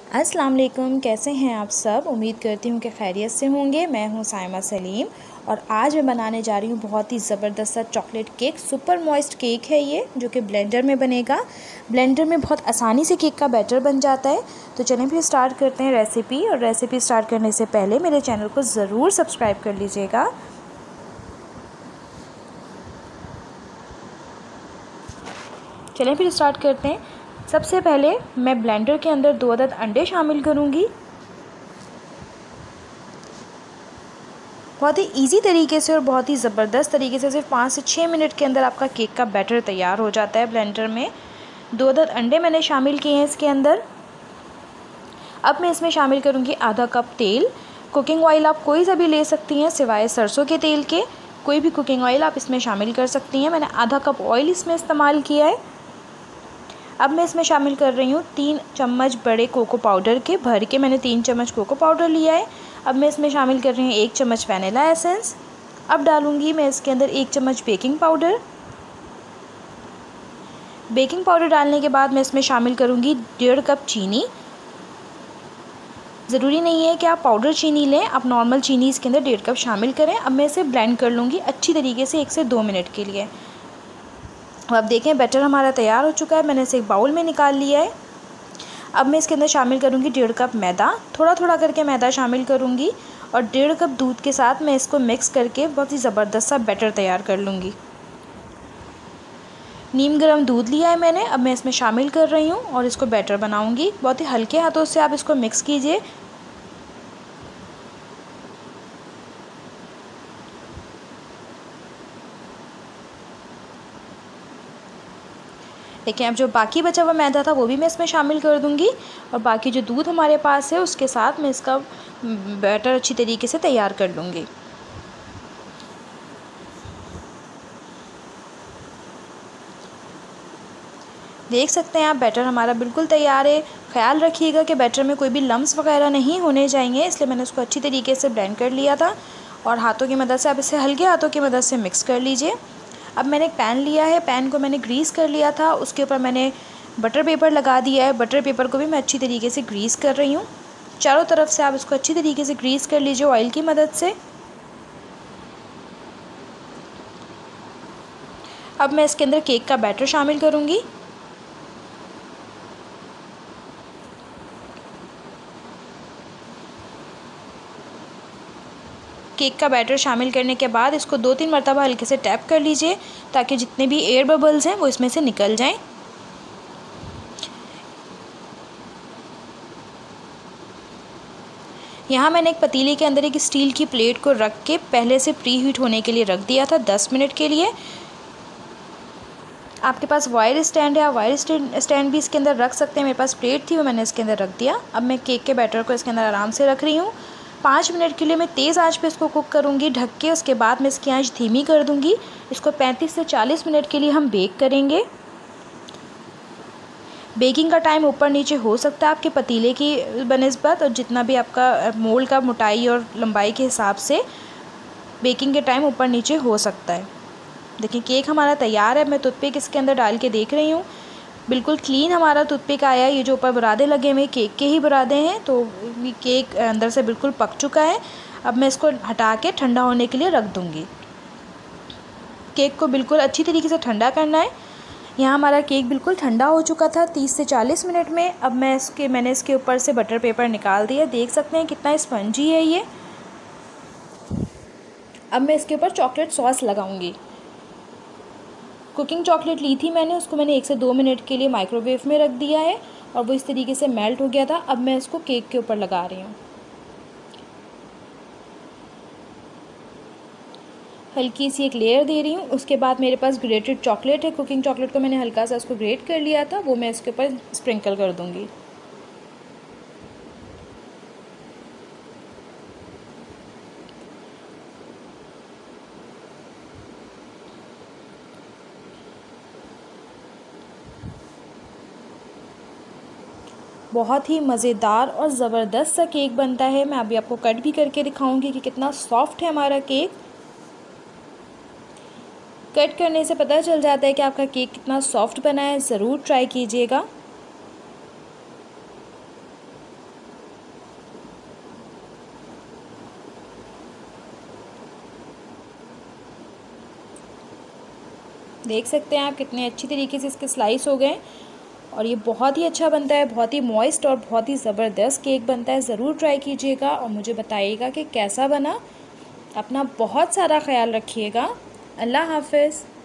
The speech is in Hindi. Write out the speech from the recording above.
अस्सलाम वालेकुम, कैसे हैं आप सब। उम्मीद करती हूँ कि खैरियत से होंगे। मैं हूँ साइमा सलीम और आज मैं बनाने जा रही हूँ बहुत ही ज़बरदस्त सा chocolate cake. Super moist cake है ये, जो कि ब्लेंडर में बनेगा। ब्लेंडर में बहुत आसानी से केक का बैटर बन जाता है। तो चलें फिर स्टार्ट करते हैं रेसिपी। और रेसिपी स्टार्ट करने से पहले मेरे चैनल को ज़रूर सब्सक्राइब कर लीजिएगा। चलें फिर स्टार्ट करते हैं। सबसे पहले मैं ब्लेंडर के अंदर 2 अदद अंडे शामिल करूँगी। बहुत ही इजी तरीके से और बहुत ही ज़बरदस्त तरीके से सिर्फ 5 से 6 मिनट के अंदर आपका केक का बैटर तैयार हो जाता है ब्लेंडर में। 2 अदद अंडे मैंने शामिल किए हैं इसके अंदर। अब मैं इसमें शामिल करूँगी आधा कप तेल। कुकिंग ऑयल आप कोई सा भी ले सकती हैं सिवाय सरसों के तेल के। कोई भी कुकिंग ऑयल आप इसमें शामिल कर सकती हैं। मैंने आधा कप ऑयल इसमें इस्तेमाल किया है। अब मैं इसमें शामिल कर रही हूँ 3 चम्मच बड़े कोको पाउडर के। भर के मैंने 3 चम्मच कोको पाउडर लिया है। अब मैं इसमें शामिल कर रही हूँ 1 चम्मच वैनिला एसेंस। अब डालूँगी मैं इसके अंदर 1 चम्मच बेकिंग पाउडर। बेकिंग पाउडर डालने के बाद मैं इसमें शामिल करूँगी 1.5 कप चीनी। ज़रूरी नहीं है कि आप पाउडर चीनी लें, आप नॉर्मल चीनी इसके अंदर 1.5 कप शामिल करें। अब मैं इसे ब्लेंड कर लूँगी अच्छी तरीके से 1 से 2 मिनट के लिए। अब देखें बैटर हमारा तैयार हो चुका है। मैंने इसे एक बाउल में निकाल लिया है। अब मैं इसके अंदर शामिल करूँगी 1.5 कप मैदा। थोड़ा थोड़ा करके मैदा शामिल करूँगी और 1.5 कप दूध के साथ मैं इसको मिक्स करके बहुत ही ज़बरदस्त सा बैटर तैयार कर लूँगी। नीम गर्म दूध लिया है मैंने। अब मैं इसमें शामिल कर रही हूँ और इसको बैटर बनाऊँगी। बहुत ही हल्के हाथों से आप इसको मिक्स कीजिए। देखिए, अब जो बाकी बचा हुआ मैदा था वो भी मैं इसमें शामिल कर दूंगी और बाकी जो दूध हमारे पास है उसके साथ मैं इसका बैटर अच्छी तरीके से तैयार कर लूँगी। देख सकते हैं आप बैटर हमारा बिल्कुल तैयार है। ख्याल रखिएगा कि बैटर में कोई भी लम्स वगैरह नहीं होने चाहिए, इसलिए मैंने उसको अच्छी तरीके से ब्लेंड कर लिया था। और हाथों की मदद से आप इसे हल्के हाथों की मदद से मिक्स कर लीजिए। अब मैंने एक पैन लिया है, पैन को मैंने ग्रीस कर लिया था। उसके ऊपर मैंने बटर पेपर लगा दिया है। बटर पेपर को भी मैं अच्छी तरीके से ग्रीस कर रही हूँ। चारों तरफ से आप इसको अच्छी तरीके से ग्रीस कर लीजिए ऑयल की मदद से। अब मैं इसके अंदर केक का बैटर शामिल करूँगी। केक का बैटर शामिल करने के बाद इसको 2-3 मरतबा हल्के से टैप कर लीजिए ताकि जितने भी एयर बबल्स हैं वो इसमें से निकल जाएं। यहाँ मैंने एक पतीले के अंदर एक स्टील की प्लेट को रख के पहले से प्री हीट होने के लिए रख दिया था 10 मिनट के लिए। आपके पास वायर स्टैंड है, आप वायर स्टैंड भी इसके अंदर रख सकते हैं। मेरे पास प्लेट थी वो मैंने इसके अंदर रख दिया। अब मैं केक के बैटर को इसके अंदर आराम से रख रही हूँ। 5 मिनट के लिए मैं तेज़ आंच पे इसको कुक करूँगी ढक के। उसके बाद मैं इसकी आंच धीमी कर दूँगी। इसको 35 से 40 मिनट के लिए हम बेक करेंगे। बेकिंग का टाइम ऊपर नीचे हो सकता है आपके पतीले की बनिस्बत और जितना भी आपका मोल्ड का मोटाई और लंबाई के हिसाब से बेकिंग के टाइम ऊपर नीचे हो सकता है। देखिए केक हमारा तैयार है। मैं टूथपिक इसके अंदर डाल के देख रही हूँ। बिल्कुल क्लीन हमारा टूथपिक आया है। ये जो ऊपर बुरादे लगे हुए केक के ही बुरादे हैं, तो ये केक अंदर से बिल्कुल पक चुका है। अब मैं इसको हटा के ठंडा होने के लिए रख दूँगी। केक को बिल्कुल अच्छी तरीके से ठंडा करना है। यहाँ हमारा केक बिल्कुल ठंडा हो चुका था 30 से 40 मिनट में। अब मैंने इसके ऊपर से बटर पेपर निकाल दिया। देख सकते हैं कितना स्पंजी है ये। अब मैं इसके ऊपर चॉकलेट सॉस लगाऊंगी। कुकिंग चॉकलेट ली थी मैंने, उसको मैंने 1 से 2 मिनट के लिए माइक्रोवेव में रख दिया है और वो इस तरीके से मेल्ट हो गया था। अब मैं इसको केक के ऊपर लगा रही हूँ। हल्की सी एक लेयर दे रही हूँ। उसके बाद मेरे पास ग्रेटेड चॉकलेट है। कुकिंग चॉकलेट को मैंने हल्का सा उसको ग्रेट कर लिया था, वो मैं इसके ऊपर स्प्रिंकल कर दूँगी। बहुत ही मज़ेदार और ज़बरदस्त सा केक बनता है। मैं अभी आपको कट भी करके दिखाऊंगी कि कितना सॉफ्ट है हमारा केक। कट करने से पता चल जाता है कि आपका केक कितना सॉफ्ट बना है। ज़रूर ट्राई कीजिएगा। देख सकते हैं आप कितने अच्छी तरीके से इसके स्लाइस हो गए और ये बहुत ही अच्छा बनता है, बहुत ही मॉइस्ट और बहुत ही ज़बरदस्त केक बनता है। ज़रूर ट्राई कीजिएगा और मुझे बताइएगा कि कैसा बना। अपना बहुत सारा ख्याल रखिएगा। अल्लाह हाफ़िज़।